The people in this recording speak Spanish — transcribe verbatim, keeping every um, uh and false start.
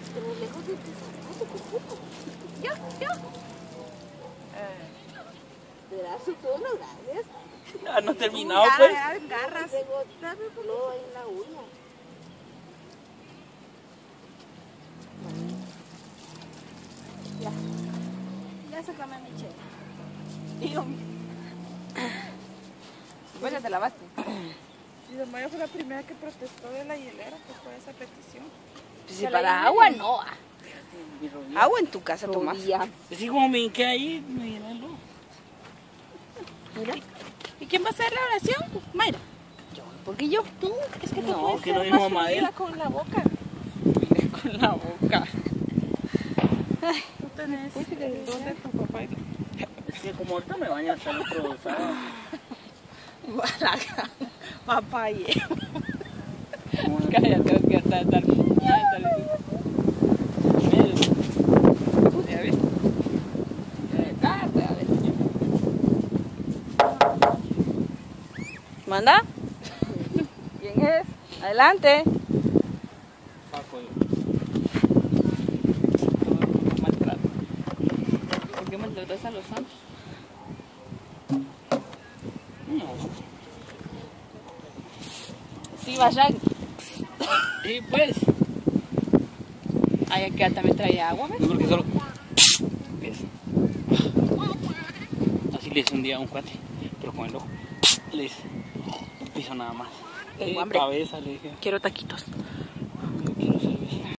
Pero lejos de tu zapato, ¿cómo? Yo, yo. Será su turno, gracias. Ah, no he terminado, pues. Ya, garras. Tengo lodo ahí en la uña. Ya. Ya sacame mi chela. Dios mío. Pues ya te lavaste. Y Don Mario fue la primera que protestó de la hielera, que fue esa petición. Pues si para agua no. ah. Mi rodilla. Agua en tu casa, Tomás. Rodilla. Así como me hinqué ahí, me llené el lodo. Mira. ¿Y quién va a hacer la oración? Mayra. Yo. ¿Por qué yo? Tú. Es que tú No, puedes que no ser dijo más mamá de él. fluida con la boca. Con la boca. Ay, Tú tenés el don de tu papá y tu... Es que como ahorita me baño hasta el otro sábado. balaga. Papaye. Como- Cállate, Oscar. Tal, tal. Ay, tal. ¿Ya ves? Ah, pues, a ver. ¿Manda? ¿Quién es? Adelante. Paco, yo. Maltrato. ¿Por qué maltratas a los santos? No. Sí, vaya. Y pues, Ay, aquí también trae agua, ¿ves? yo creo que solo. Eso. Así le hice un día a un cuate, pero con el ojo. Le hice. Piso nada más. Tengo Eh, hambre. Cabeza, le dije. Quiero taquitos.